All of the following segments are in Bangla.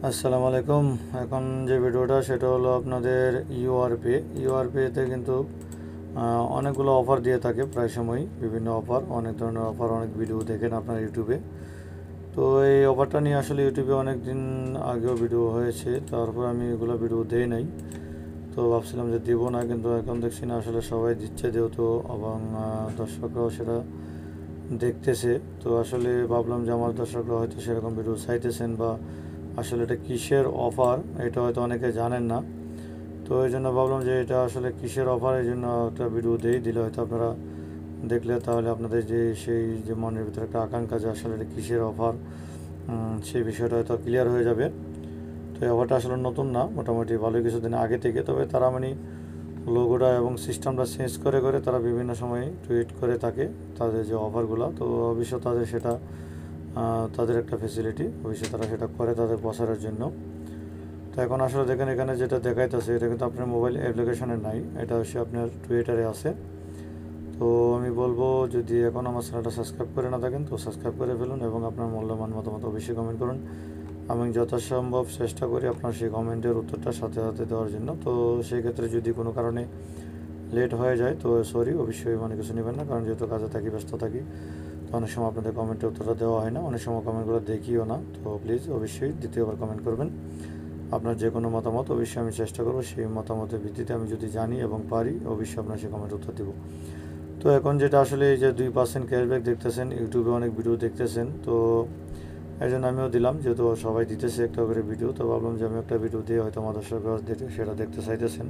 আসসালামু আলাইকুম। এখন যে ভিডিওটা সেটা হলো আপনাদের ইউআরপি তে কিন্তু অনেকগুলো অফার দিয়ে থাকে প্রায় সময়, বিভিন্ন অফার, অনেক ধরনের অফার, অনেক ভিডিও দেখেন আপনার ইউটিউবে। তো এই অফারটা নিয়ে আসলে ইউটিউবে অনেক দিন আগেও ভিডিও হয়েছে, তারপর আমি এগুলো ভিডিও দেই নাই। তো ভাবছিলাম যে দিব না, কিন্তু এখন দেখছি না আসলে সবাই দিচ্ছে যেহেতু, এবং দর্শকরাও সেটা দেখতেছে। তো আসলে ভাবলাম যে আমার দর্শকরা হয়তো সেরকম ভিডিও চাইতেছেন, বা আসলে এটা কিসের অফার এটা হয়তো অনেকে জানেন না। তো এই জন্য ভাবলাম যে এটা আসলে কিসের অফার, এই জন্য একটা ভিডিও দিলে হয়তো আপনারা দেখলে তাহলে আপনাদের সেই মনের ভিতরে একটা আকাঙ্ক্ষা যে আসলে এটা কিসের অফার, সেই বিষয়টা হয়তো ক্লিয়ার হয়ে যাবে। তো এই অফারটা আসলে নতুন না, মোটামুটি ভালোই কিছুদিন আগে থেকে, তবে তারা মানে লোগোটা এবং সিস্টেমটা চেঞ্জ করে করে তারা বিভিন্ন সময় টুইট করে থাকে তাদের যে অফারগুলো। তো অবশ্য তাদের সেটা তাদের একটা ফেসিলিটি, অবশ্যই তারা সেটা করে তাদের প্রচারের জন্য। তো এখন আসলে দেখেন এখানে যেটা দেখাইতেছে এটা কিন্তু আপনার মোবাইল অ্যাপ্লিকেশনে নাই, এটা হচ্ছে আপনার টুইটারে আছে। তো আমি বলবো যদি এখন আমার চ্যানেলটা সাবস্ক্রাইব করে না থাকেন তো সাবস্ক্রাইব করে ফেলুন, এবং আপনার মূল্যবান মতামত অবশ্যই কমেন্ট করুন। আমি যথাসম্ভব চেষ্টা করি আপনার সেই কমেন্টের উত্তরটা সাথে সাথে দেওয়ার জন্য। তো সেই ক্ষেত্রে যদি কোনো কারণে লেট হয়ে যায় তো সরি, অবশ্যই মানে কিছু নেবেন না, কারণ যেহেতু কাজে থাকি, ব্যস্ত থাকি, তো অনেক সময় আপনাদের কমেন্টের উত্তরটা দেওয়া হয় না, অনেক সময় কমেন্টগুলো দেখিও না। তো প্লিজ অবশ্যই দ্বিতীয়বার কমেন্ট করবেন আপনার যে কোনো মতামত, অবশ্যই আমি চেষ্টা করবো সেই মতামতের ভিত্তিতে আমি যদি জানি এবং পারি অবশ্যই আপনার সেই কমেন্ট উত্তর দেবো। তো এখন যেটা আসলে এই যে 2% ক্যাশব্যাক দেখতেছেন, ইউটিউবে অনেক ভিডিও দেখতেছেন, তো এই জন্য আমিও দিলাম, যেহেতু সবাই দিতেছে একটা করে ভিডিও, তো ভাবলাম যে আমি একটা ভিডিও দিয়ে হয়তো আমার দর্শকরা সেটা দেখতে চাইতেছেন।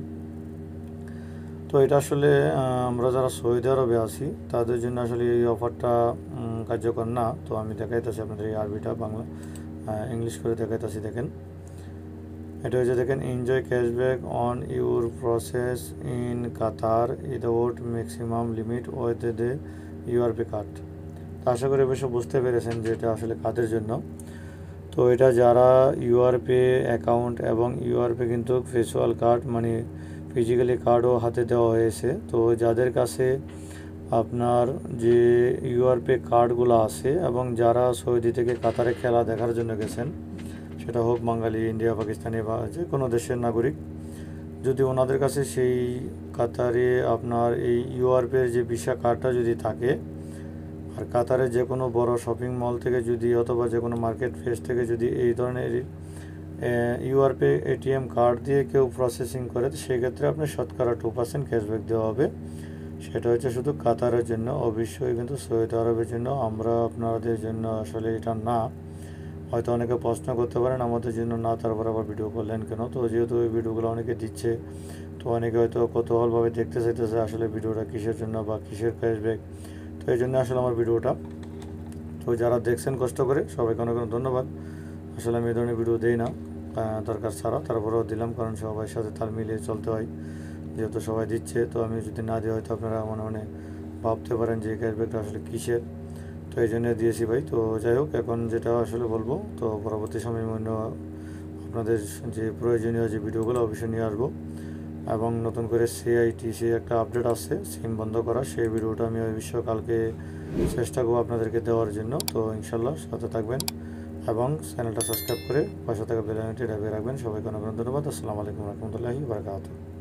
তো এটা আসলে আমরা যারা সৌদি আরবে আছি তাদের জন্য আসলে এই অফারটা কার্যকর না। তো আমি দেখাইতেছি আপনাদের এই আরবিটা বাংলা ইংলিশ করে দেখাইতেছি। দেখেন এটা হচ্ছে, দেখেন, enjoy cashback on your purchase in Qatar without maximum limit with the URP card. তো আশা করি অবশ্য বুঝতে পেরেছেন যে এটা আসলে কাদের জন্য। তো এটা যারা ইউআরপি অ্যাকাউন্ট এবং ইউআরপি কিন্তু ভির্চুয়াল কার্ড মানে ফিজিক্যালি কার্ডও হাতে দেওয়া হয়েছে, তো যাদের কাছে আপনার যে ইউআরপি কার্ডগুলো আছে এবং যারা সৌদি থেকে কাতারে খেলা দেখার জন্য গেছেন, সেটা হোক বাঙালি, ইন্ডিয়া, পাকিস্তানি বা যে কোনো দেশের নাগরিক, যদি ওনাদের কাছে সেই কাতারে আপনার এই ইউআরপির যে ভিসা কার্ডটা যদি থাকে, আর কাতারে যে কোনো বড় শপিং মল থেকে যদি অথবা যে কোনো মার্কেট প্লেস থেকে যদি এই ধরনের ইউআরপি এটিএম কার্ড দিয়ে কেউ প্রসেসিং করে, সেক্ষেত্রে আপনি শতকরা 2% ক্যাশব্যাক দেওয়া হবে। সেটা হচ্ছে শুধু কাতারের জন্য, অবশ্যই কিন্তু সৌদি আরবের জন্য আমরা আপনাদের জন্য আসলে এটা না। হয়তো অনেকে প্রশ্ন করতে পারেন আমাদের জন্য না, তারপর আবার ভিডিও করলেন কেন। তো যেহেতু এই ভিডিওগুলো অনেকে দিচ্ছে, তো অনেকে হয়তো কৌতূহলভাবে দেখতে চাইতেছে আসলে ভিডিওটা কিসের জন্য বা কিসের ক্যাশব্যাক। তো এই জন্য আসলে আমার ভিডিওটা, তো যারা দেখছেন কষ্ট করে সবাইকে অনেক অনেক ধন্যবাদ। আসলে আমি এই ধরনের ভিডিও দিই না দরকার ছাড়া, তারপরেও দিলাম, কারণ সবার সাথে তাল মিলিয়ে চলতে হয়, যেহেতু সবাই দিচ্ছে। তো আমি যদি না দিই হয়তো আপনারা মনে মনে ভাবতে পারেন যে এই ক্যাশব্যাকটা আসলে কিসের, তো এই জন্য দিয়েছি ভাই। তো যাই হোক, এখন যেটা আসলে বলবো, তো পরবর্তী সময় অন্য আপনাদের যে প্রয়োজনীয় যে ভিডিওগুলো অবশ্যই নিয়ে আসবো, এবং নতুন করে সিআইটিসি একটা আপডেট আসছে সিম বন্ধ করা, সেই ভিডিওটা আমি অবশ্যই কালকে চেষ্টা করবো আপনাদেরকে দেওয়ার জন্য। তো ইনশাল্লাহ সাথে থাকবেন এবং চ্যানেলটা সাবস্ক্রাইব করে পাশে থাকা বেল আইকনটি দাবিয়ে রাখবেন। সবাইকে অনেক অনেক ধন্যবাদ। আসসালামু আলাইকুম রহমতুল্লাহি বারাকাতুহু।